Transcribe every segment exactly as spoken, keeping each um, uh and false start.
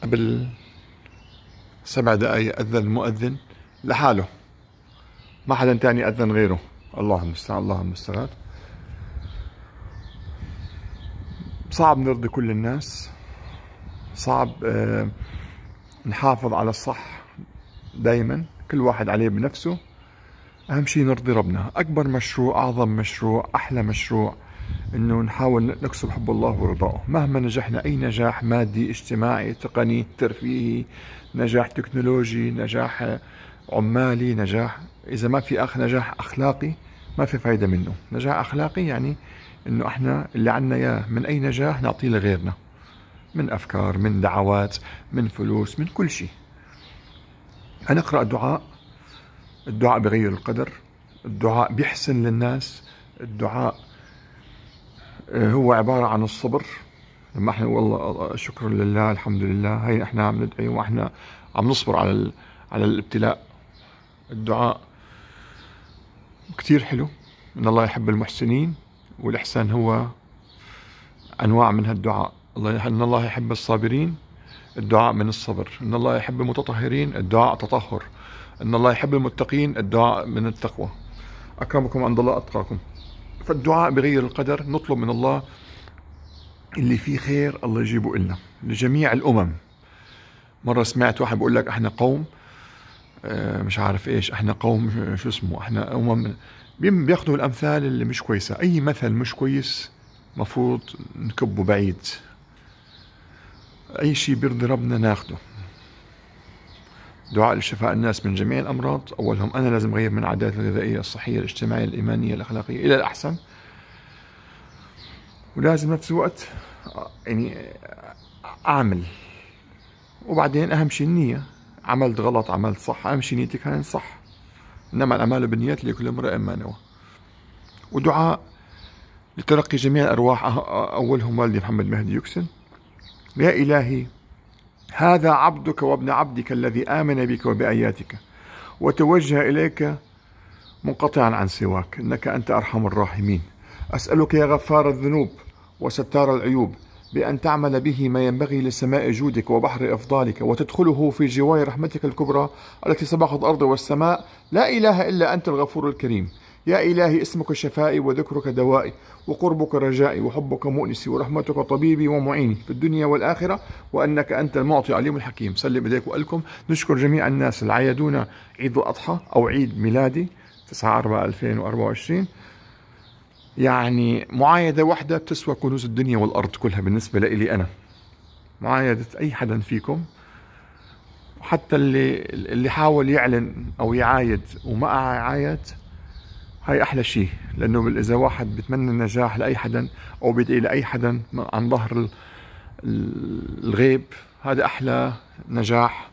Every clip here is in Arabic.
قبل سبع دقايق أذن المؤذن لحاله، ما حدا تاني أذن غيره. الله المستعان، الله المستعان. صعب نرضي كل الناس، صعب آه نحافظ على الصح دايما، كل واحد عليه بنفسه. أهم شيء نرضي ربنا. أكبر مشروع، أعظم مشروع، أحلى مشروع إنه نحاول نكسب حب الله ورضاه. مهما نجحنا أي نجاح مادي اجتماعي تقني ترفيهي، نجاح تكنولوجي، نجاح عمالي، نجاح، إذا ما في أخ نجاح أخلاقي ما في فايدة منه. نجاح أخلاقي يعني إنه إحنا اللي عنا إياه من أي نجاح نعطيه لغيرنا، من أفكار، من دعوات، من فلوس، من كل شيء. هنقرأ دعاء، الدعاء بغير القدر، الدعاء بيحسن للناس، الدعاء هو عبارة عن الصبر. لما احنا والله شكر لله الحمد لله، هي احنا عم ندعي واحنا عم نصبر على على الابتلاء. الدعاء كتير حلو، ان الله يحب المحسنين، والاحسان هو انواع من هالدعاء. الله ان الله يحب الصابرين، الدعاء من الصبر. ان الله يحب المتطهرين، الدعاء تطهر. ان الله يحب المتقين، الدعاء من التقوى. اكرمكم عند الله اتقاكم. فالدعاء بغير القدر، نطلب من الله اللي فيه خير الله يجيبه لنا لجميع الأمم. مرة سمعت واحد بيقول لك احنا قوم مش عارف ايش، احنا قوم شو اسمه، احنا أمم. بياخدوا الأمثال اللي مش كويسة. أي مثل مش كويس مفروض نكبه بعيد. أي شيء بيرضي ربنا ناخده. دعاء لشفاء الناس من جميع الأمراض، أولهم أنا لازم أغير من عاداتي الغذائية الصحية الاجتماعية الإيمانية الأخلاقية إلى الأحسن، ولازم نفس الوقت يعني أعمل. وبعدين أهم شيء النية، عملت غلط عملت صح، أهم شيء نيتك كانت صح. إنما الأعمال بالنيات لكل امرئ ما نوى. ودعاء لترقي جميع الأرواح، أولهم والدي محمد مهدي يكسن. يا إلهي هذا عبدك وابن عبدك الذي آمن بك وبآياتك وتوجه إليك منقطعا عن سواك، إنك أنت أرحم الراحمين. أسألك يا غفار الذنوب وستار العيوب بأن تعمل به ما ينبغي لسماء جودك وبحر إفضالك، وتدخله في جوار رحمتك الكبرى التي سبقت الأرض والسماء. لا إله إلا أنت الغفور الكريم. يا إلهي اسمك شفائي وذكرك دوائي وقربك رجائي وحبك مؤنسي ورحمتك طبيبي ومعيني في الدنيا والآخرة، وأنك أنت المعطي عليم الحكيم. سلم إليك وألكم. نشكر جميع الناس اللي عيدونا عيد الأضحى أو عيد ميلادي تسعة أربعة ألفين وأربعة وعشرين. يعني معايدة واحدة بتسوى كنوز الدنيا والأرض كلها بالنسبة لي أنا. معايدة أي حدا فيكم، حتى اللي اللي حاول يعلن أو يعايد وما عايد، هاي أحلى شيء. لأنه إذا واحد بتمنى النجاح لأي حدا أو بيدعي لأي حدا عن ظهر الغيب، هذا أحلى نجاح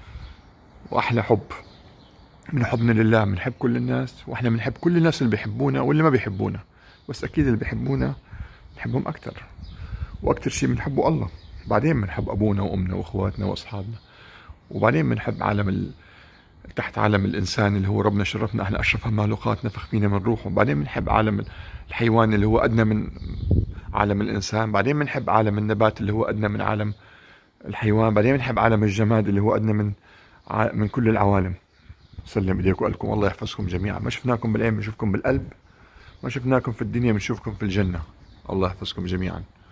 وأحلى حب. من حبنا لله بنحب كل الناس، وإحنا بنحب كل الناس اللي بيحبونا واللي ما بيحبونا، بس أكيد اللي بيحبونا بنحبهم أكتر، وأكتر شيء بنحبه الله. بعدين بنحب أبونا وأمنا وأخواتنا وأصحابنا، وبعدين بنحب عالم ال... تحت عالم الإنسان اللي هو ربنا شرفنا، احنا أشرف المخلوقات نفخ فينا من روحه. بعدين بنحب عالم الحيوان اللي هو أدنى من عالم الإنسان. بعدين بنحب عالم النبات اللي هو أدنى من عالم الحيوان. بعدين بنحب عالم الجماد اللي هو أدنى من ع... من كل العوالم. سلم إليكم وقالكم الله يحفظكم جميعا. ما شفناكم بالعين بنشوفكم بالقلب، ما شفناكم في الدنيا بنشوفكم في الجنة. الله يحفظكم جميعا.